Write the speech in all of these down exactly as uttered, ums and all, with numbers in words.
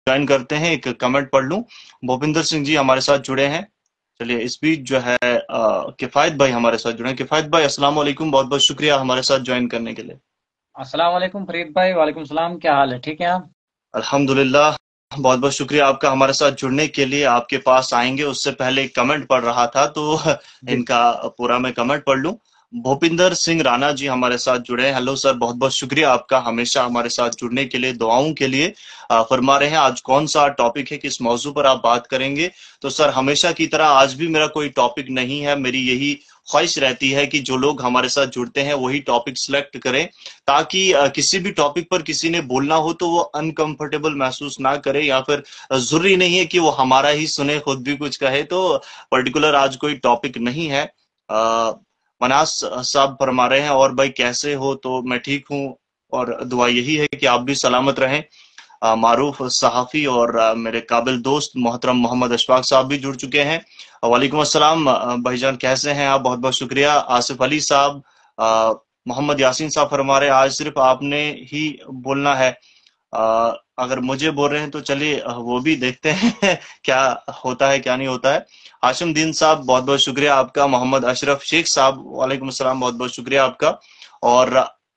Join करते हैं, एक कमेंट पढ़ लूं। भूपिंदर सिंह जी हमारे साथ जुड़े हैं। चलिए इस बीच जो है अ, किफायत भाई हमारे साथ जुड़े हैं। किफायत भाई अस्सलाम वालेकुम, बहुत बहुत शुक्रिया हमारे साथ ज्वाइन करने के लिए। अस्सलाम वालेकुम फरीद भाई। वालेकुम सलाम। क्या हाल है? ठीक है आप? अल्हम्दुलिल्लाह, बहुत बहुत शुक्रिया आपका हमारे साथ जुड़ने के लिए। आपके पास आएंगे उससे पहले एक कमेंट पढ़ रहा था, तो जी। इनका पूरा मैं कमेंट पढ़ लूं। भूपिंदर सिंह राणा जी हमारे साथ जुड़े हैं। हेलो सर, बहुत बहुत शुक्रिया आपका हमेशा हमारे साथ जुड़ने के लिए, दुआओं के लिए। अ, फरमा रहे हैं आज कौन सा टॉपिक है, किस मौजू पर आप बात करेंगे। तो सर हमेशा की तरह आज भी मेरा कोई टॉपिक नहीं है। मेरी यही ख्वाहिश रहती है कि जो लोग हमारे साथ जुड़ते हैं वही टॉपिक सिलेक्ट करें, ताकि अ, किसी भी टॉपिक पर किसी ने बोलना हो तो वो अनकंफर्टेबल महसूस ना करे, या फिर जरूरी नहीं है कि वो हमारा ही सुने, खुद भी कुछ कहे। तो पर्टिकुलर आज कोई टॉपिक नहीं है। आ, मनास साहब फरमा रहे हैं और भाई कैसे हो, तो मैं ठीक हूँ और दुआ यही है कि आप भी सलामत रहें। अ, मारूफ सहाफी और अ, मेरे काबिल दोस्त मोहतरम मोहम्मद अशफाक साहब भी जुड़ चुके हैं। वालेकुम अस्सलाम अ, भाईजान, कैसे हैं आप? बहुत बहुत शुक्रिया। आसिफ अली साहब, अ, मोहम्मद यासीन साहब फरमा रहे हैं आज सिर्फ आपने ही बोलना है। अ, अगर मुझे बोल रहे हैं तो चलिए अ, वो भी देखते हैं क्या होता है क्या नहीं होता है। हाशिम दीन साहब बहुत बहुत शुक्रिया आपका। मोहम्मद अशरफ शेख साहब वालेकुम अस्सलाम, बहुत बहुत शुक्रिया आपका। और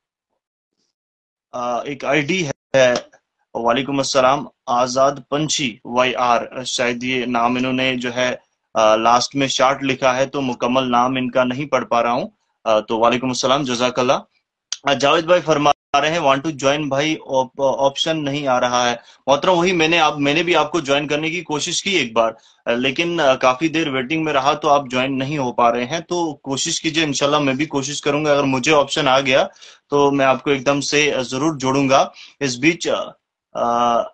अ, एक आईडी है, वालेकुम अस्सलाम, आजाद पंछी वाई आर, शायद ये नाम इन्होंने जो है लास्ट में शार्ट लिखा है, तो मुकम्मल नाम इनका नहीं पढ़ पा रहा हूँ। अ, तो वालेकुम अस्सलाम, जजाकल्लाह। जावेद भाई फरमा रहे हैं वांट टू ज्वाइन भाई, ऑप्शन नहीं आ रहा है। मोहतरम वही मैंने आप मैंने भी आपको ज्वाइन करने की कोशिश की एक बार, अ, लेकिन अ, काफी देर वेटिंग में रहा तो आप ज्वाइन नहीं हो पा रहे हैं। तो कोशिश कीजिए, इंशाल्लाह मैं भी कोशिश करूंगा, अगर मुझे ऑप्शन आ गया तो मैं आपको एकदम से अ, जरूर जोड़ूंगा। इस बीच अ, अ,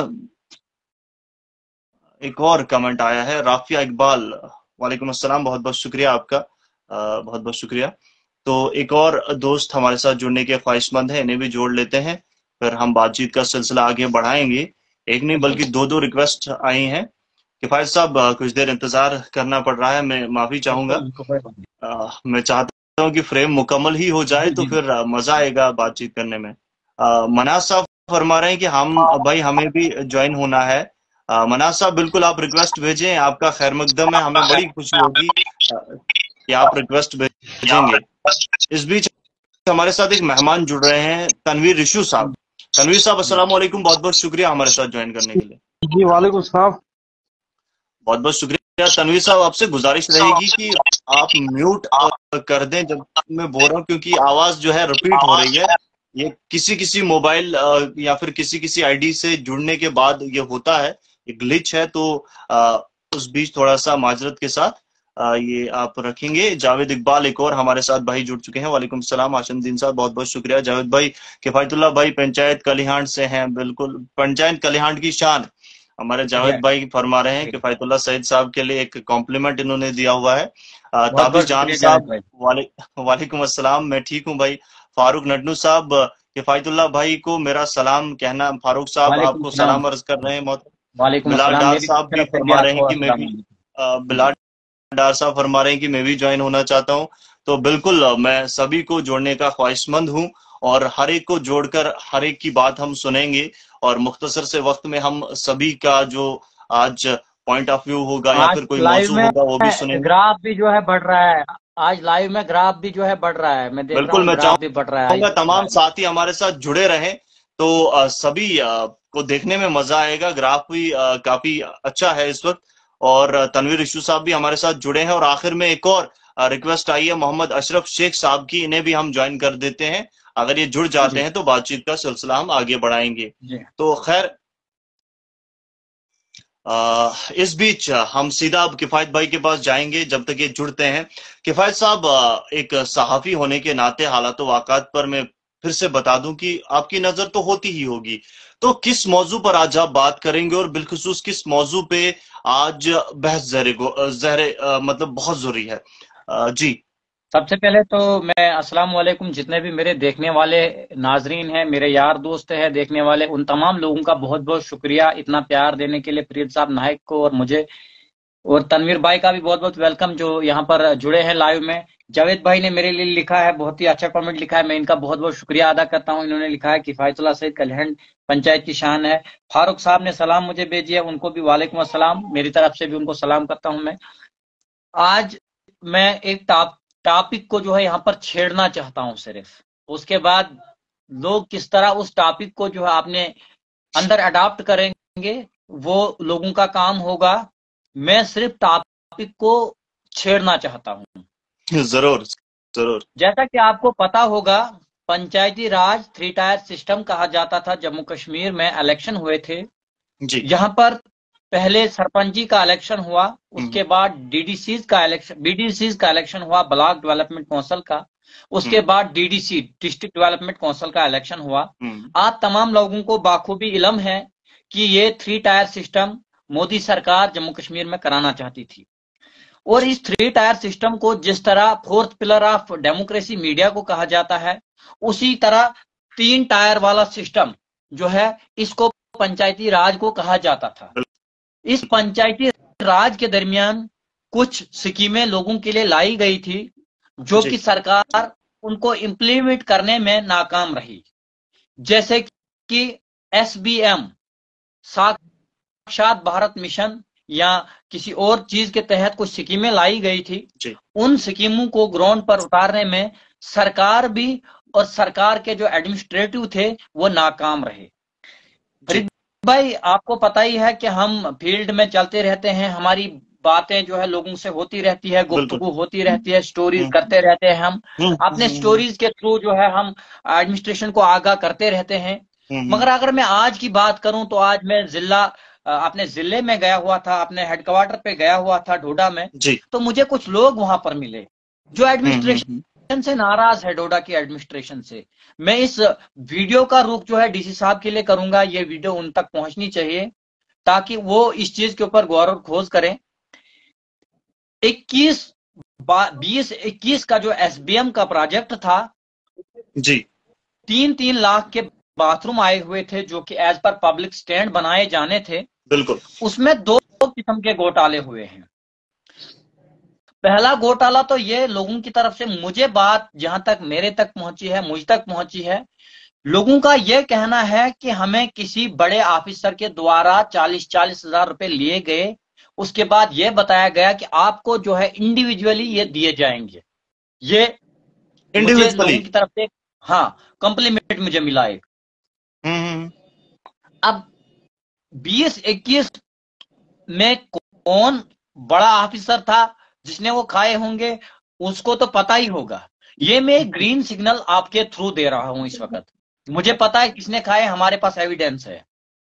एक और कमेंट आया है, राफिया इकबाल, वालेकुम अस्सलाम, बहुत बहुत शुक्रिया आपका। अ, बहुत बहुत शुक्रिया। तो एक और दोस्त हमारे साथ जुड़ने के ख्वाहिशमंद है, इन्हें भी जोड़ लेते हैं, फिर हम बातचीत का सिलसिला आगे बढ़ाएंगे। एक नहीं बिल्कुल। बल्कि दो दो रिक्वेस्ट आई हैं। किफायत साहब अ, कुछ देर इंतजार करना पड़ रहा है, मैं माफी चाहूंगा। बिल्कुल बिल्कुल, कोई बात नहीं। अ, मैं चाहता हूँ कि फ्रेम मुकम्मल ही हो जाए जी तो जी। फिर अ, मजा आएगा बातचीत करने में। अ, मनाज साहब फरमा रहे हैं कि हम भाई हमें भी ज्वाइन होना है। अ, मनाज साहब बिल्कुल आप रिक्वेस्ट भेजें, आपका खैर मकदम है, हमें बड़ी खुशी होगी अ, कि आप रिक्वेस्ट भेजेंगे। इस बीच हमारे साथ एक मेहमान जुड़ रहे हैं, तनवीर रिशु साहब। तनवीर साहब जी अस्सलाम वालेकुम, बहुत बहुत शुक्रिया हमारे साथ ज्वाइन करने के लिए। जी वालेकुम सलाम। बहुत बहुत शुक्रिया तनवीर साहब, आपसे गुजारिश रहेगी कि आप म्यूट कर दें जब मैं बोल रहा हूँ, क्योंकि आवाज जो है रिपीट हो रही है। ये किसी किसी मोबाइल या फिर किसी किसी आईडी से जुड़ने के बाद ये होता है, ये ग्लिच है। तो अ, उस बीच थोड़ा सा माजरत के साथ अ, ये आप रखेंगे। जावेद इकबाल एक और हमारे साथ भाई जुड़ चुके हैं, वालेकुम सलाम। आशमदीन साहब बहुत बहुत शुक्रिया। जावेद भाई, किफायतुल्लाह भाई पंचायत कलिहांड से हैं, बिल्कुल पंचायत कलिहांड की शान। हमारे जी जावेद भाई फरमा रहे हैं जी। कि फायतुल्लाह सईद साहब के लिए एक कॉम्प्लीमेंट इन्होंने दिया हुआ है। अ, बहुत ताबिश बहुत जान शुक्रिया जावेद साहब, भाई। वाले वालेकुम अस्सलाम, मैं ठीक हूँ भाई। फारूक नडनू साहब, किफायतुल्लाह भाई को मेरा सलाम कहना। फारूक साहब वालेकुम आपको सलाम। सलाम अर्ज कर रहे हैं। बहुत वालेकुम बिलाल अस्सलाम, डार मेरी साहब भी तरफ से भी फरमा रहे हैं आपको कि मैं अस्सलाम भी, अ, वालेकुम। जी। बिलाल डार साहब फरमा रहे हैं कि मैं भी ज्वाइन होना चाहता हूँ। तो बिल्कुल अ, मैं सभी को जोड़ने का ख्वाहिशमंद हूँ, और हर एक को जोड़कर हर एक की बात हम सुनेंगे, और मुख्तसर से वक्त में हम सभी का जो आज पॉइंट ऑफ व्यू होगा या आज फिर कोई लाइव मौजू में होगा वो भी सुनेंगे। ग्राफ भी जो है बढ़ रहा है। आज लाइव में ग्राफ भी जो है बढ़ रहा है, मैं देख रहा बिल्कुल, हूँ मैं ग्राफ भी बढ़ रहा है आज चाहूंगा तमाम लाइव में। साथी हमारे साथ जुड़े रहें, तो अ, सभी अ, को देखने में मजा आएगा। ग्राफ भी अ, काफी अच्छा है इस वक्त। और अ, तनवीर इशू साहब भी हमारे साथ जुड़े हैं, और आखिर में एक और रिक्वेस्ट आई है मोहम्मद अशरफ शेख साहब की, इन्हें भी हम ज्वाइन कर देते हैं। अगर ये जुड़ जाते जी हैं तो बातचीत का सिलसिला हम आगे बढ़ाएंगे। जी। तो खैर, आ, इस बीच हम सीधा अब किफायत भाई के पास जाएंगे जब तक ये जुड़ते हैं। किफायत साहब, आ, एक सहाफी होने के नाते हालात वाक़ात पर मैं फिर से बता दूं कि आपकी नजर तो होती ही होगी। तो किस मौजू पर आज आप बात करेंगे, और बिलखुसूस किस मौजू पे आज बहस जहरे जहरे मतलब बहुत जरूरी है। आ, जी। सबसे पहले तो मैं अस्सलाम वालेकुम, जितने भी मेरे देखने वाले नाजरीन हैं, मेरे यार दोस्त हैं देखने वाले, उन तमाम लोगों का बहुत बहुत शुक्रिया इतना प्यार देने के लिए, फरीद साहब नाइक को और मुझे। और तनवीर भाई का भी बहुत बहुत वेलकम जो यहाँ पर जुड़े हैं लाइव में। जावेद भाई ने मेरे लिए लिखा है, बहुत ही अच्छा कमेंट लिखा है, मैं इनका बहुत बहुत शुक्रिया अदा करता हूं। इन्होंने लिखा है किफायतुल्लाह सईद कलहंड पंचायत की शान है। फारूक साहब ने सलाम मुझे भेजी है, उनको भी वालेकुम अस्सलाम, मेरी तरफ से भी उनको सलाम करता हूं मैं। आज मैं एक टॉप टॉपिक को जो है यहाँ पर छेड़ना चाहता हूं सिर्फ, उसके बाद लोग किस तरह उस टॉपिक को जो है आपने अंदर अडॉप्ट करेंगे वो लोगों का काम होगा। मैं सिर्फ टॉपिक को छेड़ना चाहता हूं। जरूर जरूर। जैसा कि आपको पता होगा, Panchayati Raj three tier system कहा जाता था। जम्मू कश्मीर में इलेक्शन हुए थे, जी। यहाँ पर पहले सरपंची का इलेक्शन हुआ, उसके बाद डीडीसीज का इलेक्शन बीडीसीज का इलेक्शन हुआ, ब्लॉक डेवलपमेंट काउंसिल का, उसके बाद डीडीसी डिस्ट्रिक्ट डेवलपमेंट काउंसिल का इलेक्शन हुआ। आप तमाम लोगों को बाखूबी इल्म है कि ये थ्री टायर सिस्टम मोदी सरकार जम्मू कश्मीर में कराना चाहती थी। और इस थ्री टायर सिस्टम को जिस तरह fourth pillar of democracy media को कहा जाता है, उसी तरह तीन टायर वाला सिस्टम जो है इसको पंचायती राज को कहा जाता था। इस पंचायती राज के दरमियान कुछ स्कीमें लोगों के लिए लाई गई थी जो कि सरकार उनको इंप्लीमेंट करने में नाकाम रही। जैसे कि एसबीएम साक्षात भारत मिशन या किसी और चीज के तहत कुछ स्कीमें लाई गई थी, उन स्कीमों को ग्राउंड पर उतारने में सरकार भी और सरकार के जो एडमिनिस्ट्रेटिव थे वो नाकाम रहे। फरीद भाई, आपको पता ही है कि हम फील्ड में चलते रहते हैं, हमारी बातें जो है लोगों से होती रहती है, गुफ्तगू होती रहती है, स्टोरीज करते रहते हैं। हम अपने स्टोरीज के थ्रू जो है हम एडमिनिस्ट्रेशन को आगाह करते रहते हैं। मगर अगर मैं आज की बात करूं तो आज मैं जिला अपने जिले में गया हुआ था, अपने हेडक्वार्टर पे गया हुआ था डोडा में, तो मुझे कुछ लोग वहां पर मिले जो एडमिनिस्ट्रेशन से नाराज है, डोडा की एडमिनिस्ट्रेशन से। मैं इस वीडियो का रुख जो है डीसी साहब के लिए करूंगा, ये वीडियो उन तक पहुंचनी चाहिए ताकि वो इस चीज के ऊपर गौर और खोज करें। इक्कीस बीस इक्कीस का जो एसबीएम का प्रोजेक्ट था जी, तीन तीन लाख के बाथरूम आए हुए थे जो कि एज पर पब्लिक स्टैंड बनाए जाने थे। बिल्कुल। उसमें दो किस्म के घोटाले हुए हैं। पहला घोटाला तो ये लोगों की तरफ से, मुझे बात जहां तक मेरे तक पहुंची है, मुझ तक पहुंची है, लोगों का यह कहना है कि हमें किसी बड़े ऑफिसर के द्वारा चालीस चालीस हजार रुपए लिए गए, उसके बाद यह बताया गया कि आपको जो है इंडिविजुअली ये दिए जाएंगे। ये मुझे लोगों की तरफ से हाँ कॉम्प्लीमेंट मुझे मिला एक। अब बीस इक्कीस में कौन बड़ा ऑफिसर था जिसने वो खाए होंगे, उसको तो पता ही होगा। ये मैं ग्रीन सिग्नल आपके थ्रू दे रहा हूं इस वक्त, मुझे पता है किसने खाए, हमारे पास एविडेंस है,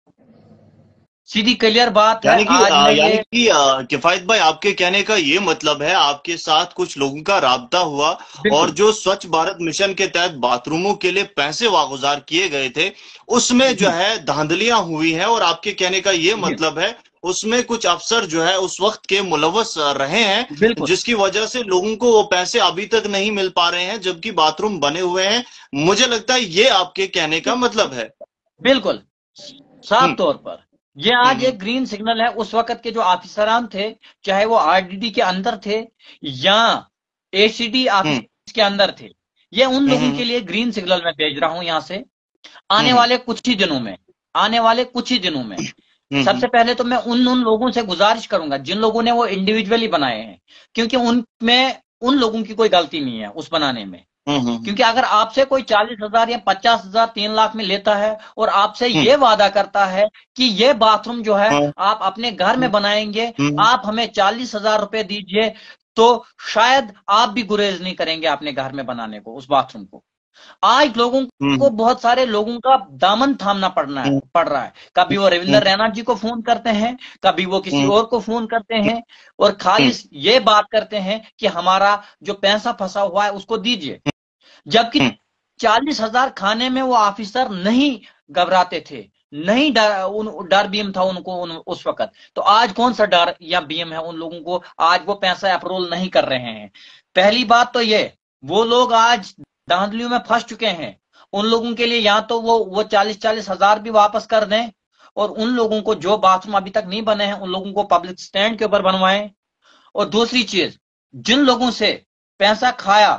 सीधी क्लियर बात है। यानी कि यानी कि किफायत भाई, आपके कहने का ये मतलब है आपके साथ कुछ लोगों का राब्ता हुआ और जो स्वच्छ भारत मिशन के तहत बाथरूमों के लिए पैसे वागुजार किए गए थे उसमें जो है धांधलियां हुई हैं, और आपके कहने का ये मतलब है उसमें कुछ अफसर जो है उस वक्त के मुलव्वस रहे हैं, जिसकी वजह से लोगों को वो पैसे अभी तक नहीं मिल पा रहे हैं जबकि बाथरूम बने हुए हैं। मुझे लगता है ये आपके कहने का मतलब है। बिल्कुल साफ तौर पर ये आज एक ग्रीन सिग्नल है। उस वक्त के जो ऑफिसरान थे, चाहे वो आरडीडी के अंदर थे या एसीडी ऑफिस के अंदर थे, ये उन लोगों के लिए ग्रीन सिग्नल मैं भेज रहा हूं यहां से। आने वाले कुछ ही दिनों में आने वाले कुछ ही दिनों में सबसे पहले तो मैं उन उन लोगों से गुजारिश करूंगा जिन लोगों ने वो इंडिविजुअली बनाए हैं, क्योंकि उनमें उन लोगों की कोई गलती नहीं है उस बनाने में। क्योंकि अगर आपसे कोई चालीस हजार या पचास हजार तीन लाख में लेता है और आपसे ये वादा करता है कि ये बाथरूम जो है आप अपने घर में बनाएंगे, आप हमें चालीस हजार रुपए दीजिए, तो शायद आप भी गुरेज नहीं करेंगे अपने घर में बनाने को उस बाथरूम को। आज लोगों को, बहुत सारे लोगों का दामन थामना पड़ना है पड़ रहा है। कभी वो रविंद्र रैना जी को फोन करते हैं, कभी वो किसी और को फोन करते हैं और खाली ये बात करते हैं कि हमारा जो पैसा फंसा हुआ है उसको दीजिए, जबकि चालीस हजार खाने में वो ऑफिसर नहीं घबराते थे, नहीं डर उन डर बीएम था उनको उन, उस वक्त। तो आज कौन सा डर या बीएम है उन लोगों को? आज वो पैसा अप्रूवल नहीं कर रहे हैं। पहली बात तो ये, वो लोग आज धांधलियों में फंस चुके हैं। उन लोगों के लिए या तो वो वो चालीस चालीस हजार भी वापस कर दें, और उन लोगों को जो बाथरूम अभी तक नहीं बने हैं उन लोगों को पब्लिक स्टैंड के ऊपर बनवाएं। और दूसरी चीज, जिन लोगों से पैसा खाया,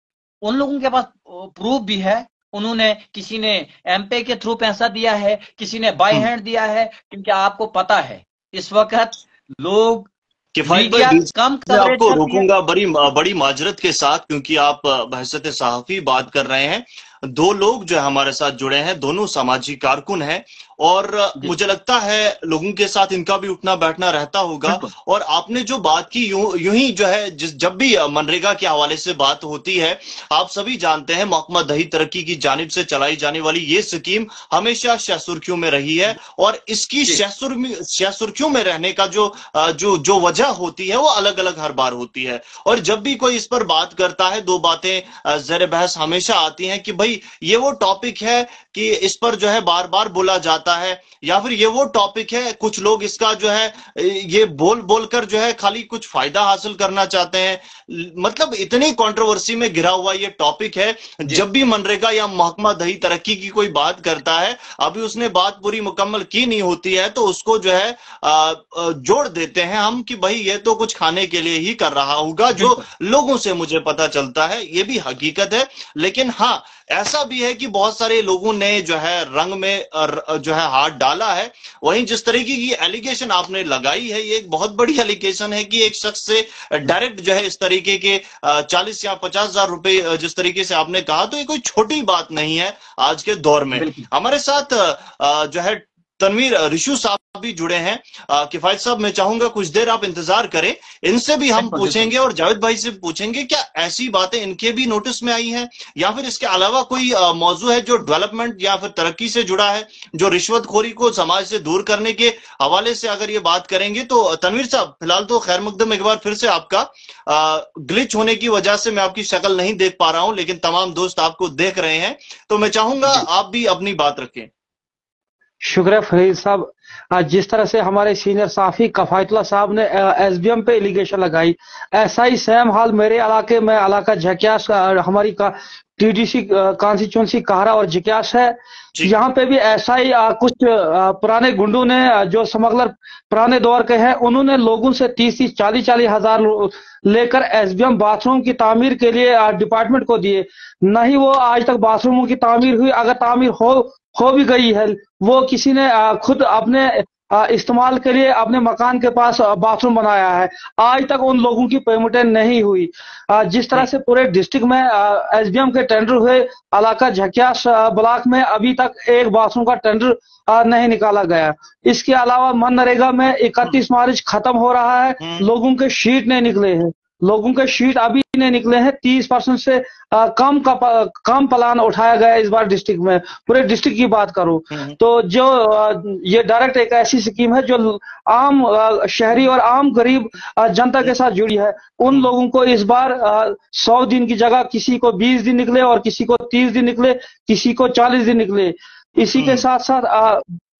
उन लोगों के पास प्रूफ भी है। उन्होंने, किसी ने एमपे के थ्रू पैसा दिया है, किसी ने बाय हैंड दिया है, क्योंकि आपको पता है इस वक्त लोग, किफायत भाई, मीडिया बीच कम में कवरेज आपको करती है। रोकूंगा बड़ी बड़ी माजरत के साथ, क्योंकि आप बहसत सहाफी बात कर रहे हैं। दो लोग जो हमारे साथ जुड़े हैं, दोनों सामाजिक कारकुन हैं, और मुझे लगता है लोगों के साथ इनका भी उठना बैठना रहता होगा। और आपने जो बात की, यूं यूं ही जो है, जिस जब भी मनरेगा के हवाले से बात होती है, आप सभी जानते हैं महकमा दही तरक्की की जानिब से चलाई जाने वाली ये स्कीम हमेशा शह सुर्खियों में रही है। और इसकी शह सुर्खियों में रहने का जो जो जो वजह होती है वो अलग अलग हर बार होती है। और जब भी कोई इस पर बात करता है, दो बातें ज़ेर बहस हमेशा आती हैं कि भाई ये वो टॉपिक है कि इस पर जो है बार बार बोला जाता है, या फिर ये वो टॉपिक है कुछ लोग इसका जो है ये बोल बोलकर जो है खाली कुछ फायदा हासिल करना चाहते हैं। मतलब इतनी कंट्रोवर्सी में घिरा हुआ ये टॉपिक है। जब भी मनरेगा या महकमा दही तरक्की की कोई बात करता है, अभी उसने बात पूरी मुकम्मल की नहीं होती है, तो उसको जो है जोड़ देते हैं हम कि भाई ये तो कुछ खाने के लिए ही कर रहा होगा, जो लोगों से मुझे पता चलता है। ये भी हकीकत है। लेकिन हाँ, ऐसा भी है कि बहुत सारे लोगों ने जो है रंग में जो है हाथ डाला है। वहीं जिस तरीके की एलिगेशन आपने लगाई है, ये एक बहुत बड़ी एलिगेशन है कि एक शख्स से डायरेक्ट जो है इस तरीके के चालीस या पचास हजार रुपए जिस तरीके से आपने कहा, तो ये कोई छोटी बात नहीं है आज के दौर में। हमारे साथ जो है तनवीर रिशु साहब भी जुड़े हैं। किफायत साहब, मैं चाहूंगा कुछ देर आप इंतजार करें, इनसे भी हम पूछेंगे और जावेद भाई से पूछेंगे क्या ऐसी बातें इनके भी नोटिस में आई हैं, या फिर इसके अलावा कोई मौजू है जो डेवलपमेंट या फिर तरक्की से जुड़ा है, जो रिश्वतखोरी को समाज से दूर करने के हवाले से अगर ये बात करेंगे। तो तनवीर साहब, फिलहाल तो खैर मकदम, एक बार फिर से आपका ग्लिच होने की वजह से मैं आपकी शक्ल नहीं देख पा रहा हूं, लेकिन तमाम दोस्त आपको देख रहे हैं, तो मैं चाहूंगा आप भी अपनी बात रखें। शुक्रिया फरीद साहब। जिस तरह से हमारे सीनियर साफी कफायतुल्ला साहब ने एसबीएम पे एलिगेशन लगाई, ऐसा ही सेम हाल मेरे इलाके में, इलाका झक्यास, हमारी का टीडीसी कॉन्स्टिट्यूंसी काहरा और झक्यास है, यहाँ पे भी ऐसा ही आ, कुछ पुराने गुंडों ने, जो स्मगलर पुराने दौर के हैं, उन्होंने लोगों से तीस तीस चालीस चालीस हजार लेकर एसबीएम बाथरूम की तामीर के लिए डिपार्टमेंट को दिए। नहीं वो आज तक बाथरूमों की तामीर हुई, अगर तामीर हो हो भी गई है, वो किसी ने खुद अपने इस्तेमाल के लिए अपने मकान के पास बाथरूम बनाया है, आज तक उन लोगों की पेमेंटें नहीं हुई। जिस तरह से पूरे डिस्ट्रिक्ट में एसबीएम के टेंडर हुए, इलाका झक्यास ब्लॉक में अभी तक एक बाथरूम का टेंडर नहीं निकाला गया। इसके अलावा मनरेगा में इकतीस मार्च खत्म हो रहा है, लोगों के शीट नहीं निकले हैं, लोगों के शीट अभी नहीं निकले हैं। तीस परसेंट से आ, कम का कम प्लान उठाया गया इस बार डिस्ट्रिक्ट में। पूरे डिस्ट्रिक्ट की बात करूं तो जो आ, ये डायरेक्ट एक ऐसी स्कीम है जो आम आ, शहरी और आम गरीब आ, जनता के साथ जुड़ी है। उन लोगों को इस बार सौ दिन की जगह किसी को बीस दिन निकले, और किसी को तीस दिन निकले, किसी को चालीस दिन निकले। इसी के साथ साथ आ,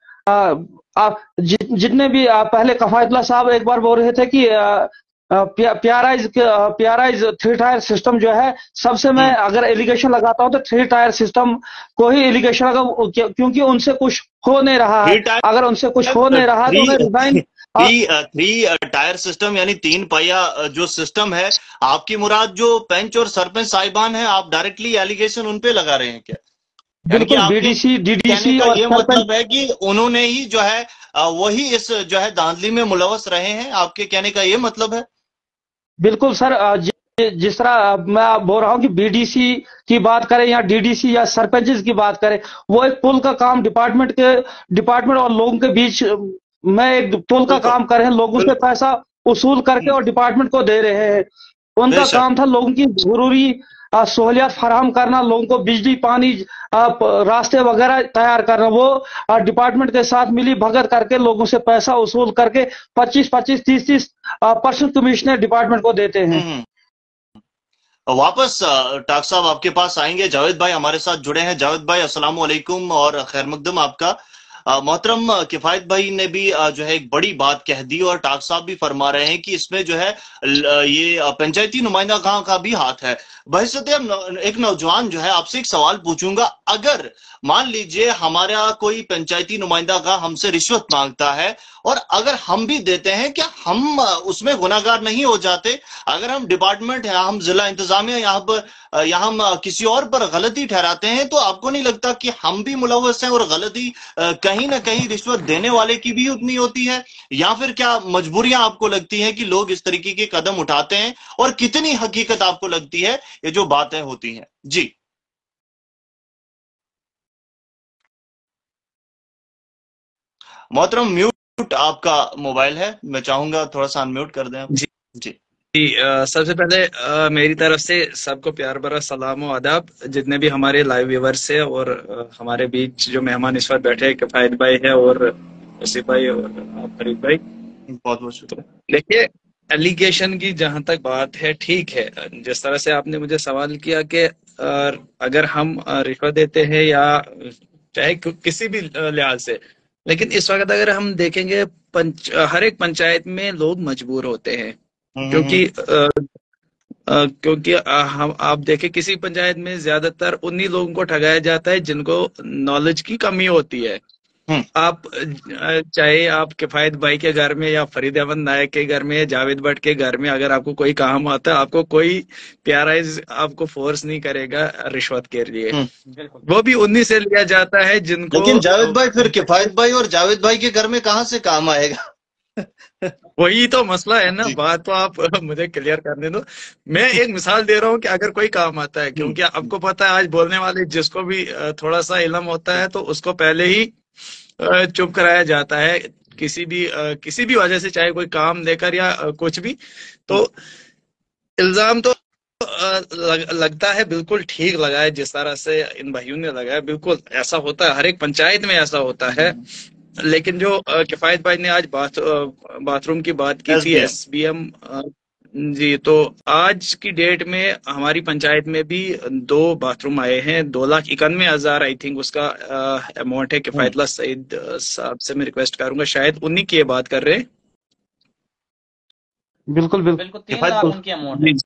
आ, आ, जि, जितने भी आ, पहले कफायतुल्ला साहब एक बार बोल रहे थे कि आ, प्याराइज प्याराइज थ्री टायर सिस्टम जो है, सबसे मैं अगर एलिगेशन लगाता हूं तो थ्री टायर सिस्टम को ही एलिगेशन लगा, क्योंकि उनसे कुछ हो नहीं रहा है। अगर उनसे कुछ हो नहीं रहा तो मैं resign. Three three tier system यानी तीन पहिया जो सिस्टम है, आपकी मुराद जो पेंच और सरपंच साहिबान है, आप डायरेक्टली एलिगेशन उन पे लगा रहे हैं क्या? बिल्कुल, बीडीसी डीडीसी और ये मतलब है कि उन्होंने ही जो है वही इस जो है धांधली में मुलवस रहे हैं, आपके कहने का ये मतलब है? बिल्कुल सर, जिस तरह मैं बोल रहा हूँ कि बीडीसी की बात करें या डीडीसी या सरपंच की बात करें, वो एक पुल का काम डिपार्टमेंट के डिपार्टमेंट और लोगों के बीच में एक पुल का काम कर रहे हैं, लोगों से पैसा वसूल करके और डिपार्टमेंट को दे रहे हैं। उनका काम था लोगों की जरूरी सहूलियत फराहम करना, लोगों को बिजली, पानी, रास्ते वगैरह तैयार करना। वो डिपार्टमेंट के साथ मिली भगत करके लोगों से पैसा वसूल करके पच्चीस पच्चीस तीस तीस परसेंट कमीशन डिपार्टमेंट को देते हैं। वापस टाक साहब आपके पास आएंगे। जावेद भाई हमारे साथ जुड़े हैं। जावेद भाई, अस्सलाम वालेकुम और खैर मकदम आपका। मोहतरम किफायत भाई ने भी आ, जो है एक बड़ी बात कह दी और टाक साहब भी फरमा रहे हैं कि इसमें जो है ये पंचायती नुमाइंदा गांव का भी हाथ है। बहसत एक नौजवान जो है आपसे एक सवाल पूछूंगा, अगर मान लीजिए हमारा कोई पंचायती नुमाइंदा गांव हमसे रिश्वत मांगता है और अगर हम भी देते हैं, क्या हम उसमें गुनाहगार नहीं हो जाते? अगर हम डिपार्टमेंट है, हम जिला इंतजामिया यहाँ पर यहाँ हम किसी और पर गलती ठहराते हैं, तो आपको नहीं लगता कि हम भी मुलव्वस हैं और गलती कहीं ना कहीं रिश्वत देने वाले की भी उतनी होती है? या फिर क्या मजबूरियां आपको लगती हैं कि लोग इस तरीके के कदम उठाते हैं, और कितनी हकीकत आपको लगती है ये जो बातें होती हैं? जी मोहतरम, म्यूट आपका मोबाइल है, मैं चाहूंगा थोड़ा सा अनम्यूट कर दें आप। जी जी जी आ, सबसे पहले आ, मेरी तरफ से सबको प्यार भरा सलाम और आदाब, जितने भी हमारे लाइव व्यूवर्स है और आ, हमारे बीच जो मेहमान इस वक्त बैठे हैं, किफायत भाई है और वसीफ भाई और आप फरीद भाई, बहुत बहुत शुक्रिया। देखिए, एलिगेशन की जहां तक बात है, ठीक है, जिस तरह से आपने मुझे सवाल किया कि अगर हम रिश्वत देते हैं या चाहे किसी भी लिहाज से, लेकिन इस वक्त अगर हम देखेंगे पंच, हर एक पंचायत में लोग मजबूर होते हैं, क्योंकि आ, आ, क्योंकि आ, हम आप देखें किसी पंचायत में ज्यादातर उन्हीं लोगों को ठगाया जाता है जिनको नॉलेज की कमी होती है। आप चाहे आप किफायत भाई के घर में या फरीद अहमद नायक के घर में, जावेद भट्ट के घर में, अगर आपको कोई काम आता है, आपको कोई प्यारा आपको फोर्स नहीं करेगा रिश्वत के लिए, वो भी उन्हीं से लिया जाता है जिनको। लेकिन जावेद भाई, फिर किफायत भाई और जावेद भाई के घर में कहाँ से काम आएगा? वही तो मसला है ना, बात तो आप मुझे क्लियर करने दो। मैं एक मिसाल दे रहा हूँ कि अगर कोई काम आता है, क्योंकि आपको पता है आज बोलने वाले जिसको भी थोड़ा सा इल्म होता है तो उसको पहले ही चुप कराया जाता है किसी भी किसी भी वजह से, चाहे कोई काम लेकर या कुछ भी। तो इल्जाम तो लग, लगता है बिल्कुल ठीक लगा है, जिस तरह से इन भाइयों ने लगाया, बिल्कुल ऐसा होता है, हर एक पंचायत में ऐसा होता है। लेकिन जो किफायत भाई ने आज बाथ बाथरूम की बात की थी, एस बी एम जी, तो आज की डेट में हमारी पंचायत में भी दो बाथरूम आए हैं, दो लाख इक्यानवे हजार आई थिंक उसका अमाउंट है। किफायतुल्लाह सईद साहब से मैं रिक्वेस्ट करूंगा, शायद उन्हीं की बात कर रहे हैं। बिल्कुल बिल्कुल बिल्कुल तीन लाख उनकी अमाउंट है,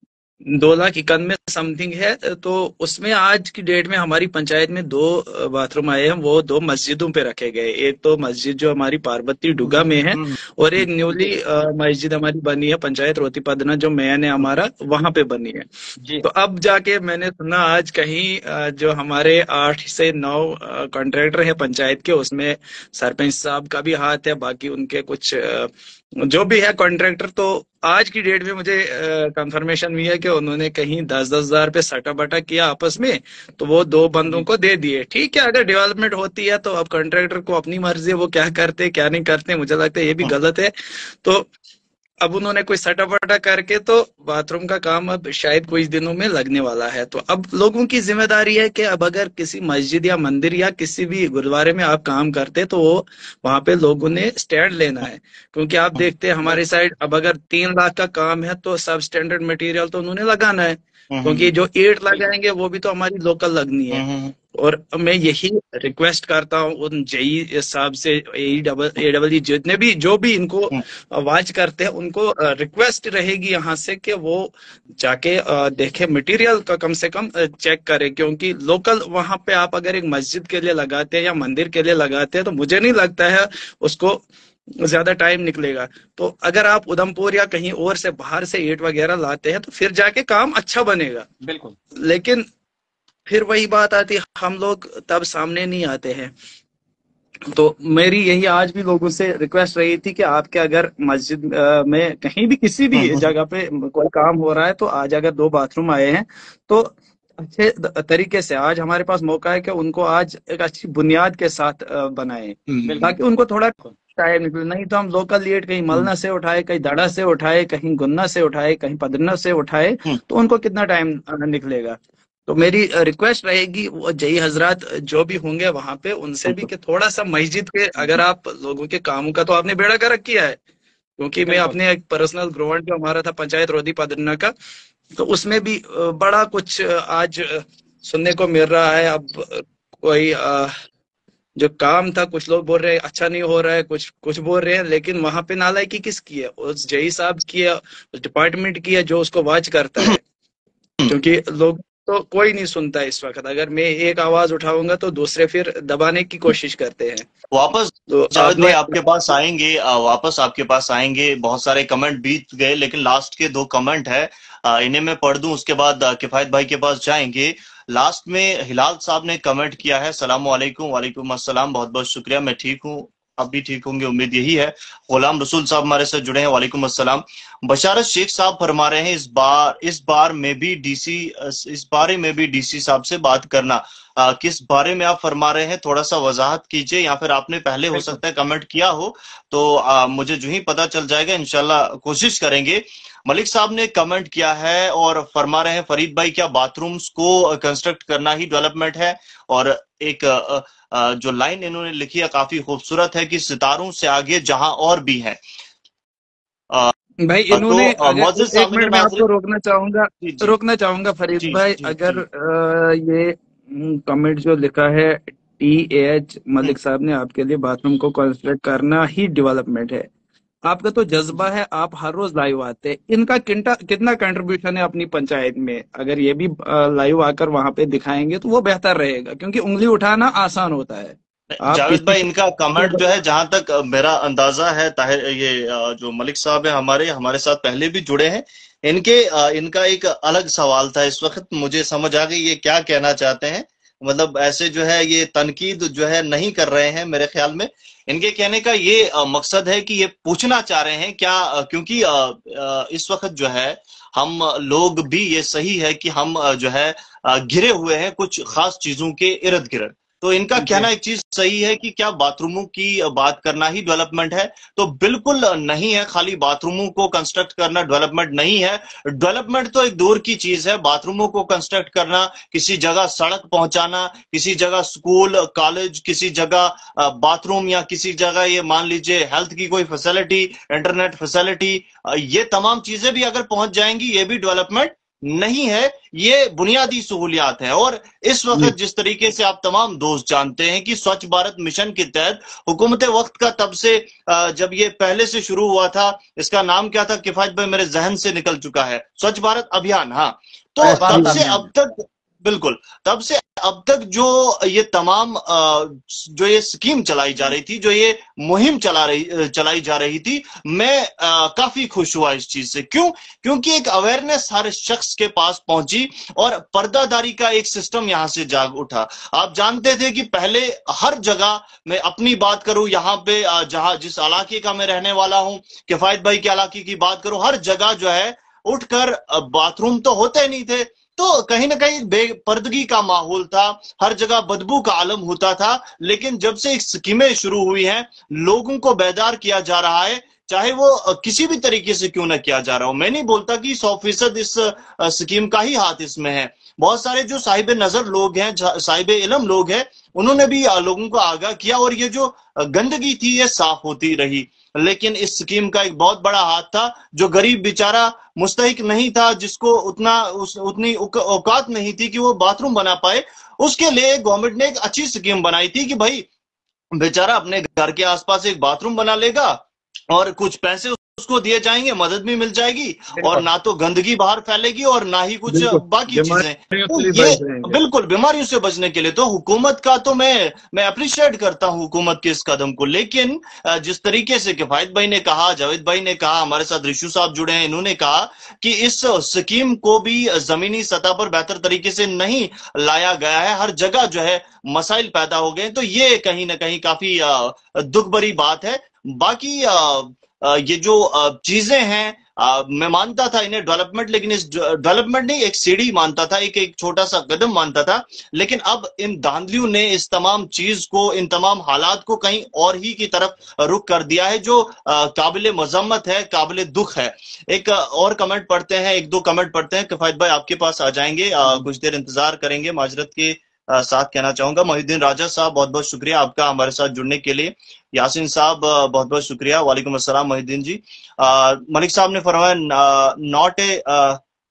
दो लाख इक्यानवे समथिंग है। तो उसमें आज की डेट में हमारी पंचायत में दो बाथरूम आए हैं, वो दो मस्जिदों पे रखे गए। एक तो मस्जिद जो हमारी पार्वती डुगा में है, और एक न्यूली मस्जिद हमारी बनी है पंचायत रोती पदना, जो मैन है हमारा, वहां पे बनी है। तो अब जाके मैंने सुना आज कहीं जो हमारे आठ से नौ कॉन्ट्रैक्टर है पंचायत के, उसमें सरपंच साहब का भी हाथ है, बाकी उनके कुछ जो भी है कॉन्ट्रैक्टर। तो आज की डेट में मुझे कंफर्मेशन हुई है कि उन्होंने कहीं दस दस हजार पे सटा बटा किया आपस में, तो वो दो बंदों को दे दिए। ठीक है, अगर डेवलपमेंट होती है तो अब कॉन्ट्रैक्टर को अपनी मर्जी है, वो क्या करते क्या नहीं करते, मुझे लगता है ये भी गलत है। तो अब उन्होंने कोई सटा बटा करके तो बाथरूम का काम अब शायद कुछ दिनों में लगने वाला है। तो अब लोगों की जिम्मेदारी है कि अब अगर किसी मस्जिद या मंदिर या किसी भी गुरुद्वारे में आप काम करते तो वो वहां पे लोगों ने स्टैंड लेना है, क्योंकि आप देखते हैं हमारे साइड अब अगर तीन लाख का काम है तो सब स्टैंडर्ड मटेरियल तो उन्होंने लगाना है, क्योंकि जो ईंट लगाएंगे वो भी तो हमारी लोकल लगनी है। और मैं यही रिक्वेस्ट करता हूँ उन जेई साहब से, ए डबल ई जितने भी जो भी इनको आवाज करते हैं, उनको रिक्वेस्ट रहेगी यहाँ से कि वो जाके देखे, मटेरियल का कम से कम चेक करे, क्योंकि लोकल वहां पे आप अगर एक मस्जिद के लिए लगाते हैं या मंदिर के लिए लगाते हैं तो मुझे नहीं लगता है उसको ज्यादा टाइम निकलेगा। तो अगर आप उधमपुर या कहीं और से बाहर से ईंट वगैरह लाते हैं तो फिर जाके काम अच्छा बनेगा। बिल्कुल, लेकिन फिर वही बात आती है, हम लोग तब सामने नहीं आते हैं। तो मेरी यही आज भी लोगों से रिक्वेस्ट रही थी कि आपके अगर मस्जिद में कहीं भी किसी भी जगह पे कोई काम हो रहा है तो आज अगर दो बाथरूम आए हैं तो अच्छे तरीके से, आज हमारे पास मौका है कि उनको आज एक अच्छी बुनियाद के साथ बनाए, ताकि उनको थोड़ा टाइम निकले। नहीं तो हम लोकल लीड कहीं मलना से उठाए, कहीं दड़ा से उठाए, कहीं गुन्ना से उठाए, कहीं पदरना से उठाए, तो उनको कितना टाइम निकलेगा। तो मेरी रिक्वेस्ट रहेगी वो जई हजरात जो भी होंगे वहां पे, उनसे भी कि थोड़ा सा मस्जिद के, अगर आप लोगों के कामों का तो आपने बेड़ा गर्क किया है, क्योंकि मैं अपने एक पर्सनल ग्रोवर जो हमारा था पंचायत रोधी पदरना का, तो उसमें भी बड़ा कुछ आज सुनने को मिल रहा है। अब कोई जो काम था, कुछ लोग बोल रहे हैं अच्छा नहीं हो रहा है, कुछ कुछ बोल रहे हैं, लेकिन वहां पे नालायकी किसकी है? उस जई साहब की है, उस डिपार्टमेंट की है जो उसको वॉच करता है। क्योंकि लोग तो कोई नहीं सुनता इस वक्त। अगर मैं एक आवाज उठाऊंगा तो दूसरे फिर दबाने की कोशिश करते हैं। वापस तो जावेद भाई आपने आपके पास आएंगे, आ, वापस आपके पास आएंगे। बहुत सारे कमेंट बीत गए, लेकिन लास्ट के दो कमेंट है, आ, इन्हें मैं पढ़ दूं, उसके बाद आ, किफायत भाई के पास जाएंगे। लास्ट में हिलाल साहब ने कमेंट किया है, सलाम वालेकुम। वालेकुम अस्सलाम, बहुत बहुत शुक्रिया, मैं ठीक हूँ, आप भी ठीक होंगे, उम्मीद यही है। गुलाम रसूल साहब हमारे साथ जुड़े हैं, वालेकुम अस्सलाम। बशारत शेख साहब फरमा रहे हैं, इस बार इस बार में भी डीसी इस बारे में भी डीसी साहब से बात करना। आ, किस बारे में आप फरमा रहे हैं, थोड़ा सा वजाहत कीजिए, या फिर आपने पहले हो सकता है कमेंट किया हो, तो आ, मुझे जो ही पता चल जाएगा, इंशाल्लाह कोशिश करेंगे। मलिक साहब ने कमेंट किया है और फरमा रहे हैं, फरीद भाई क्या बाथरूम्स को कंस्ट्रक्ट करना ही डेवलपमेंट है? और एक आ, आ, जो लाइन इन्होंने लिखी है काफी खूबसूरत है कि सितारों से आगे जहां और भी है। भाई इन्होंने, तो अगर मोअज़्ज़िज़ एक सामईन मिनट में आपको नाज़रीन, रोकना चाहूंगा जी जी रोकना चाहूंगा फरीद जी भाई। जी अगर जी अ, ये कमेंट जो लिखा है टी एच हम्म, मलिक साहब ने, आपके लिए बाथरूम को कंस्ट्रक्ट करना ही डेवलपमेंट है। आपका तो जज्बा है, आप हर रोज लाइव आते हैं। इनका कितना कितना कंट्रीब्यूशन है अपनी पंचायत में? अगर ये भी लाइव आकर वहां पे दिखाएंगे तो वो बेहतर रहेगा, क्योंकि उंगली उठाना आसान होता है। आप जावेद किसी भाई इनका कमेंट को जो है, जहां तक अ, मेरा अंदाजा है, ताहिर ये अ, जो मलिक साहब है हमारे हमारे साथ पहले भी जुड़े हैं, इनके अ, इनका एक अलग सवाल था। इस वक्त मुझे समझ आ गई ये क्या कहना चाहते हैं। मतलब ऐसे जो है ये तनकीद जो है नहीं कर रहे हैं मेरे ख्याल में। इनके कहने का ये अ, मकसद है कि ये पूछना चाह रहे हैं क्या, अ, क्योंकि अ, अ, इस वक्त जो है हम लोग भी, ये सही है कि हम अ, जो है अ, घिरे हुए हैं कुछ खास चीजों के इर्द गिर्द। तो इनका जी कहना एक चीज सही है कि क्या बाथरूमों की बात करना ही डेवलपमेंट है? तो बिल्कुल नहीं है, खाली बाथरूमों को कंस्ट्रक्ट करना डेवलपमेंट नहीं है। डेवलपमेंट तो एक दूर की चीज है, बाथरूमों को कंस्ट्रक्ट करना, किसी जगह सड़क पहुंचाना, किसी जगह स्कूल कॉलेज, किसी जगह बाथरूम, या किसी जगह ये मान लीजिए हेल्थ की कोई फैसिलिटी, इंटरनेट फैसिलिटी, ये तमाम चीजें भी अगर पहुंच जाएंगी, ये भी डेवलपमेंट नहीं है, ये बुनियादी सहूलियात है। और इस जी वक्त जिस तरीके से आप तमाम दोस्त जानते हैं कि स्वच्छ भारत मिशन के तहत हुकूमत वक्त का, तब से जब ये पहले से शुरू हुआ था, इसका नाम क्या था किफायत भाई, मेरे जहन से निकल चुका है, स्वच्छ भारत अभियान, हाँ। तो ऐसा तब भारत से अभियान। अब तक, बिल्कुल, तब से अब तक जो ये तमाम जो ये स्कीम चलाई जा रही थी, जो ये मुहिम चला रही चलाई जा रही थी, मैं काफी खुश हुआ इस चीज से। क्यों? क्योंकि एक अवेयरनेस हर शख्स के पास पहुंची और पर्दादारी का एक सिस्टम यहां से जाग उठा। आप जानते थे कि पहले हर जगह, मैं अपनी बात करूं यहाँ पे, जहां जिस इलाके का मैं रहने वाला हूं, किफायत भाई के इलाके की बात करूं, हर जगह जो है उठकर बाथरूम तो होते नहीं थे, तो कहीं ना कहीं बेपर्दगी का माहौल था, हर जगह बदबू का आलम होता था। लेकिन जब से एक स्कीमें शुरू हुई हैं, लोगों को बेदार किया जा रहा है, चाहे वो किसी भी तरीके से क्यों ना किया जा रहा हो। मैं नहीं बोलता कि सौ फीसद इस स्कीम का ही हाथ इसमें है, बहुत सारे जो साहिब नजर लोग हैं, साहिब इल्म लोग हैं, उन्होंने भी लोगों को आगाह किया, और ये जो गंदगी थी ये साफ होती रही। लेकिन इस स्कीम का एक बहुत बड़ा हाथ था, जो गरीब बेचारा मुस्तहिक नहीं था, जिसको उतना उस, उतनी औकात नहीं थी कि वो बाथरूम बना पाए, उसके लिए गवर्नमेंट ने एक अच्छी स्कीम बनाई थी कि भाई बेचारा अपने घर के आसपास एक बाथरूम बना लेगा और कुछ पैसे उसको दिए जाएंगे, मदद भी मिल जाएगी, और बिल्कुल ना तो गंदगी बाहर फैलेगी और ना ही कुछ बिल्कुल, बाकी चीजें। बीमारियों तो से भी ये बच जाएंगे। बिल्कुल बीमारियों से बचने के लिए तो हुकूमत का तो मैं मैं अप्रिशिएट करता हूं हुकूमत के इस कदम को। लेकिन जिस तरीके से किफायत भाई ने कहा, जावेद भाई ने कहा, हमारे साथ रिशु साहब जुड़े हैं, इन्होंने कहा कि इस स्कीम को भी जमीनी सतह पर बेहतर तरीके से नहीं लाया गया है, हर जगह जो है मसाइल पैदा हो गए, तो ये कहीं ना कहीं काफी दुख भरी बात है। बाकी ये जो चीजें हैं, आ, मैं मानता था इन्हें डेवलपमेंट, लेकिन इस डेवलपमेंट नहीं, एक सीढ़ी मानता था, एक एक छोटा सा कदम मानता था। लेकिन अब इन धांधलियों ने इस तमाम चीज को, इन तमाम हालात को कहीं और ही की तरफ रुख कर दिया है, जो काबिल मजम्मत है, काबिल दुख है। एक और कमेंट पढ़ते हैं, एक दो कमेंट पढ़ते हैं, किफायत भाई आपके पास आ जाएंगे, आ, कुछ देर इंतजार करेंगे, माजरत के साथ कहना चाहूंगा। मोहिद्दीन राजा साहब, बहुत बहुत शुक्रिया आपका हमारे साथ जुड़ने के लिए। यासीन साहब, बहुत बहुत शुक्रिया। वालेकुम अस्सलाम मोहिद्दीन जी। आ, मलिक साहब ने फरमाया, नॉट ए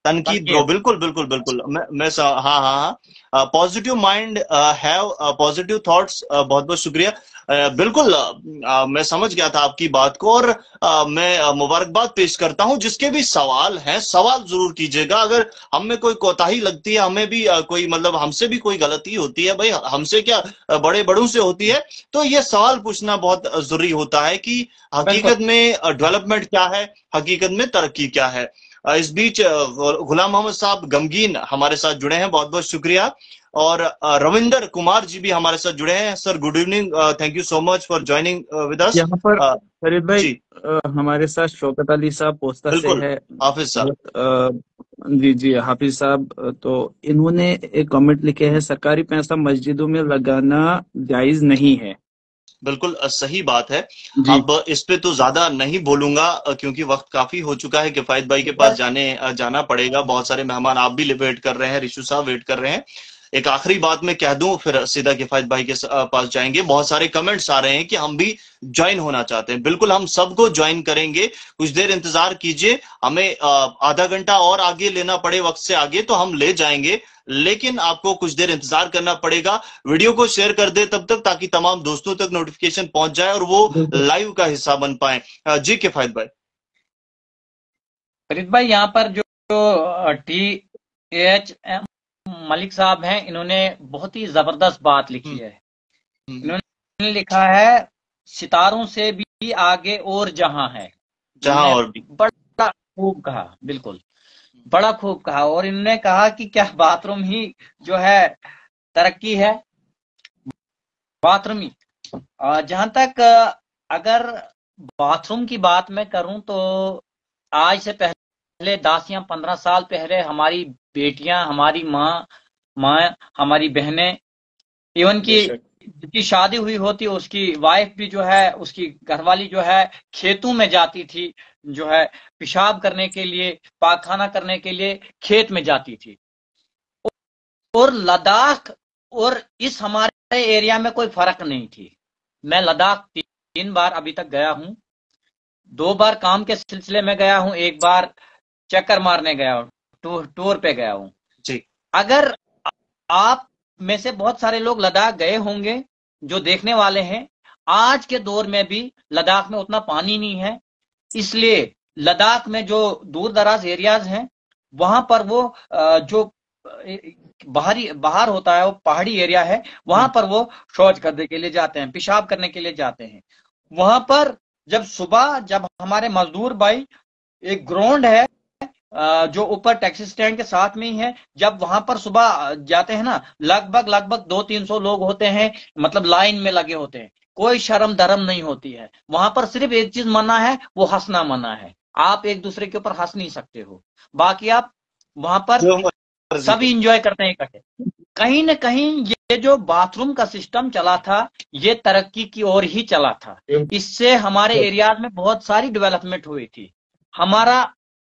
तनकीद ब्रो, बिल्कुल बिल्कुल बिल्कुल, मैं मैं सा, हाँ हाँ हाँ, positive mind have positive thoughts, बहुत बहुत शुक्रिया। uh, बिल्कुल, uh, मैं समझ गया था आपकी बात को, और uh, मैं uh, मुबारकबाद पेश करता हूं। जिसके भी सवाल हैं, सवाल जरूर कीजिएगा। अगर हम में कोई कोताही लगती है, हमें भी uh, कोई मतलब हमसे भी कोई गलती होती है, भाई हमसे क्या uh, बड़े बड़ों से होती है, तो ये सवाल पूछना बहुत जरूरी होता है कि हकीकत में डेवलपमेंट क्या है, हकीकत में तरक्की क्या है। इस बीच गुलाम मोहम्मद साहब गमगीन हमारे साथ जुड़े हैं, बहुत बहुत शुक्रिया। और रविंदर कुमार जी भी हमारे साथ जुड़े हैं। Sir good evening, thank you so much for joining with us. यहाँ पर फरीद भाई जी, आ, हमारे साथ शौकत अली साहब पोस्ता से है, हाफिज साहब। जी जी हाफिज साहब, तो इन्होंने एक कमेंट लिखे हैं, सरकारी पैसा मस्जिदों में लगाना जायज नहीं है। बिल्कुल सही बात है। अब इस पे तो ज्यादा नहीं बोलूंगा क्योंकि वक्त काफी हो चुका है। किफायत भाई के पास जाने जाना पड़ेगा, बहुत सारे मेहमान आप भी वेट कर रहे हैं, रिशु साहब वेट कर रहे हैं। एक आखिरी बात मैं कह दूं, फिर सीधा किफायत भाई के पास जाएंगे। बहुत सारे कमेंट्स आ रहे हैं कि हम भी ज्वाइन होना चाहते हैं। बिल्कुल, हम सबको ज्वाइन करेंगे, कुछ देर इंतजार कीजिए। हमें आधा घंटा और आगे लेना पड़े, वक्त से आगे तो हम ले जाएंगे, लेकिन आपको कुछ देर इंतजार करना पड़ेगा। वीडियो को शेयर कर दे तब तक, ताकि तमाम दोस्तों तक नोटिफिकेशन पहुंच जाए और वो लाइव का हिस्सा बन पाए। जी किफायत भाई। फरीद भाई, यहाँ पर जो टी एच एम मलिक साहब हैं, इन्होंने बहुत ही जबरदस्त बात लिखी है। इन्होंने लिखा है, सितारों से भी आगे और जहां है, जहां और भी। बड़ा खूब कहा, बिल्कुल बड़ा खूब कहा। और इन्होंने कहा कि क्या बाथरूम ही जो है तरक्की है, बाथरूम ही। जहां तक अगर बाथरूम की बात मैं करूं तो आज से पहले दस या पंद्रह साल पहले हमारी बेटियां, हमारी माँ माँ हमारी बहनें, इवन की जिसकी शादी हुई होती उसकी वाइफ भी जो है, उसकी घरवाली जो है खेतों में जाती थी, जो है पेशाब करने के लिए, पाखाना करने के लिए खेत में जाती थी। और लद्दाख और इस हमारे एरिया में कोई फर्क नहीं थी। मैं लद्दाख तीन बार अभी तक गया हूं, दो बार काम के सिलसिले में गया हूं, एक बार चक्कर मारने गया हूं, टूर टूर पे गया हूं जी। अगर आप में से बहुत सारे लोग लद्दाख गए होंगे जो देखने वाले हैं, आज के दौर में भी लद्दाख में उतना पानी नहीं है, इसलिए लद्दाख में जो दूर दराज एरियाज हैं वहां पर वो जो बाहरी बाहर होता है, वो पहाड़ी एरिया है, वहां पर वो शौच करने के लिए जाते हैं, पेशाब करने के लिए जाते हैं। वहां पर जब सुबह, जब हमारे मजदूर भाई, एक ग्राउंड है जो ऊपर टैक्सी स्टैंड के साथ में ही है, जब वहां पर सुबह जाते हैं ना, लगभग लगभग दो तीन सौ लोग होते हैं, मतलब लाइन में लगे होते हैं, कोई शर्म धर्म नहीं होती है वहां पर। सिर्फ एक चीज मना है, वो हंसना मना है। आप एक दूसरे के ऊपर हंस नहीं सकते हो, बाकी आप वहां पर सभी इंजॉय करते हैं इकट्ठे। कहीं ना कहीं ये जो बाथरूम का सिस्टम चला था, ये तरक्की की ओर ही चला था। इससे हमारे एरिया में बहुत सारी डेवलपमेंट हुई थी। हमारा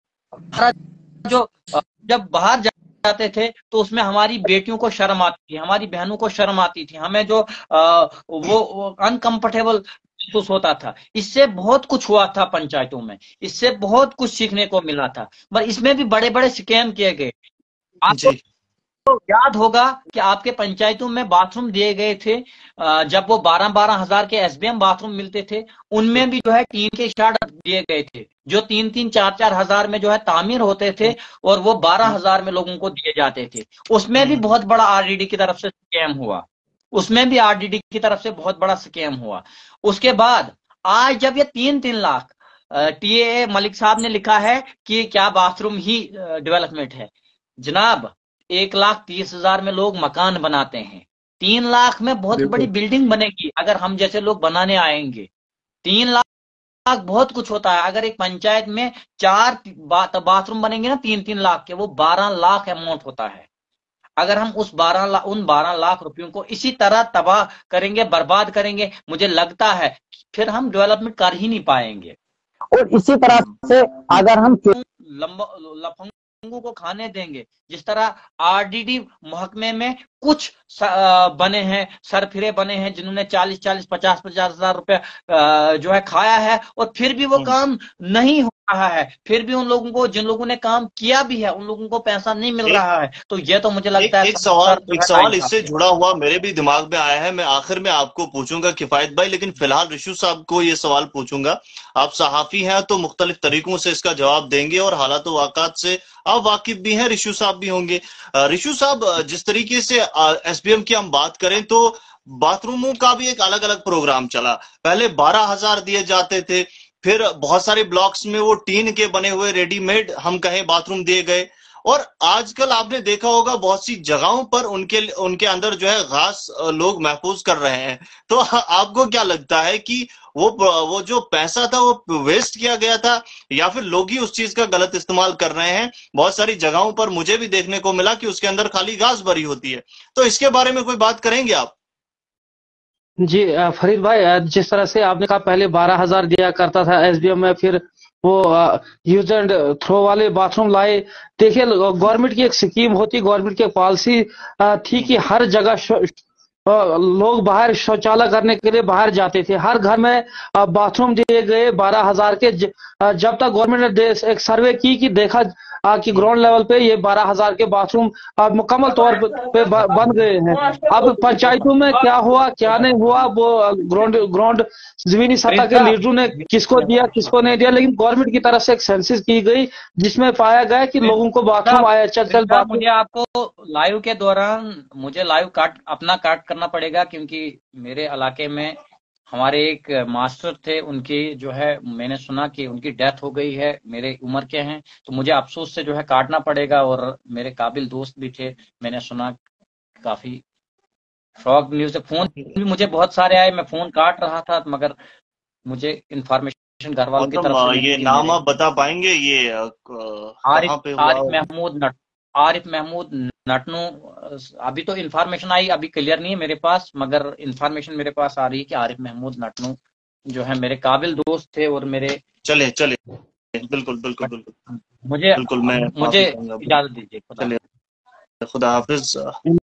जो जब बाहर जाते थे तो उसमें हमारी बेटियों को शर्म आती थी, हमारी बहनों को शर्म आती थी, हमें जो आ, वो, वो अनकंफर्टेबल महसूस होता था। इससे बहुत कुछ हुआ था पंचायतों में, इससे बहुत कुछ सीखने को मिला था, पर इसमें भी बड़े बड़े स्कैम किए गए। आपको तो याद होगा कि आपके पंचायतों में बाथरूम दिए गए थे, जब वो बारह बारह हजार के एसबीएम बाथरूम मिलते थे, उनमें भी जो है टीन के स्टार्ट दिए गए थे, जो तीन तीन चार चार हजार में जो है तामीर होते थे, और वो बारह हजार में लोगों को दिए जाते थे। उसमें भी बहुत बड़ा आरडीडी की तरफ से स्कैम हुआ, उसमें भी आरडीडी की तरफ से बहुत बड़ा स्कैम हुआ। उसके बाद आज जब ये तीन तीन लाख टीए मलिक साहब ने लिखा है कि क्या बाथरूम ही डेवलपमेंट है। जनाब, एक लाख तीस हजार में लोग मकान बनाते हैं, तीन लाख में बहुत बड़ी बिल्डिंग बनेगी अगर हम जैसे लोग बनाने आएंगे। तीन लाख बहुत कुछ होता है। अगर एक पंचायत में चार बा, बाथरूम बनेंगे ना तीन तीन लाख के, वो बारह लाख अमाउंट होता है। अगर हम उस बारह लाख उन बारह लाख रुपयों को इसी तरह तबाह करेंगे, बर्बाद करेंगे, मुझे लगता है फिर हम डेवलपमेंट कर ही नहीं पाएंगे। और इसी तरह से अगर हम लफंगों को खाने देंगे, जिस तरह आरडीडी महकमे में कुछ बने हैं, सरफिरे बने हैं जिन्होंने चालीस चालीस पचास पचास हजार रुपए जो है खाया है, और फिर भी वो काम नहीं हो रहा है, फिर भी उन लोगों को, जिन लोगों ने काम किया भी है, उन लोगों को पैसा नहीं मिल रहा है। तो ये तो मुझे लगता एक, है एक सवाल एक सवाल इससे जुड़ा हुआ मेरे भी दिमाग में आया है, मैं आखिर में आपको पूछूंगा किफायत भाई, लेकिन फिलहाल रिशु साहब को ये सवाल पूछूंगा। आप सहाफी हैं तो मुख्तलिफ तरीकों से इसका जवाब देंगे और हालात वाक़ात से आप वाकिफ भी हैं, रिशु साहब भी होंगे। रिशु साहब, जिस तरीके से एसबीएम की हम बात करें तो बाथरूमों का भी एक अलग अलग प्रोग्राम चला। पहले बारह हजार दिए जाते थे, फिर बहुत सारे ब्लॉक्स में वो टीन के बने हुए रेडीमेड हम कहें बाथरूम दिए गए, और आजकल आपने देखा होगा बहुत सी जगहों पर उनके उनके अंदर जो है घास लोग महफूज कर रहे हैं। तो आपको क्या लगता है कि वो वो जो पैसा था वो वेस्ट किया गया था, या फिर लोग ही उस चीज का गलत इस्तेमाल कर रहे हैं? बहुत सारी जगहों पर मुझे भी देखने को मिला कि उसके अंदर खाली घास भरी होती है। तो इसके बारे में कोई बात करेंगे आप? जी फरीद भाई, जिस तरह से आपने कहा पहले बारह हजार दिया करता था एसबीएम में, फिर वो यूज एंड थ्रो वाले बाथरूम लाए। देखिए, गवर्नमेंट की एक स्कीम होती, गवर्नमेंट की पॉलिसी थी कि हर जगह लोग बाहर शौचालय करने के लिए बाहर जाते थे, हर घर में बाथरूम दिए गए बारह हजार के। जब तक गवर्नमेंट ने एक सर्वे की कि देखा कि ग्राउंड लेवल पे ये बारह हजार के बाथरूम मुकम्मल तौर पे बन गए हैं। अब पंचायतों में क्या हुआ क्या नहीं हुआ, वो ग्राउंड ग्राउंड जमीनी सतह के लीडरों ने किसको दिया किसको नहीं दिया, लेकिन गवर्नमेंट की तरफ से एक सेंसिस की गई जिसमें पाया गया कि लोगों को बाथरूम आया चल चल बाथरूम। मुझे आपको लाइव के दौरान मुझे लाइव काट अपना काट करना पड़ेगा, क्योंकि मेरे इलाके में हमारे एक मास्टर थे, उनकी जो है मैंने सुना कि उनकी डेथ हो गई है, मेरे उम्र के हैं, तो मुझे अफसोस से जो है काटना पड़ेगा। और मेरे काबिल दोस्त भी थे, मैंने सुना काफी शॉक न्यूज से फोन भी मुझे बहुत सारे आए, मैं फोन काट रहा था मगर मुझे इंफॉर्मेशन घर वालों की तरफ से। ये नाम आप बता पाएंगे? ये आरिफ आरिफ महमूद नट आरिफ महमूद नटनू। अभी तो इन्फॉर्मेशन आई, अभी क्लियर नहीं है मेरे पास, मगर इन्फॉर्मेशन मेरे पास आ रही है कि आरिफ महमूद नटनू जो है मेरे काबिल दोस्त थे और मेरे। चले चले बिल्कुल बिल्कुल बिल्कुल मुझे बिल्कुल मैं मुझे इजाजत दीजिए। खुदा हाफिज।